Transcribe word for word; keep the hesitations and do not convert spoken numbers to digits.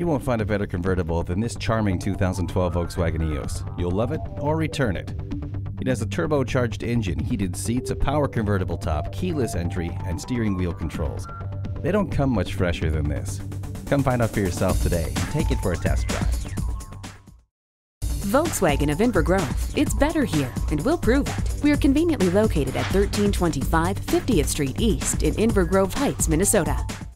You won't find a better convertible than this charming two thousand twelve Volkswagen Eos. You'll love it or return it. It has a turbocharged engine, heated seats, a power convertible top, keyless entry, and steering wheel controls. They don't come much fresher than this. Come find out for yourself today and take it for a test drive. Volkswagen of Inver Grove. It's better here, and we'll prove it. We are conveniently located at thirteen twenty-five fiftieth Street East in Inver-Grove-Heights, Minnesota.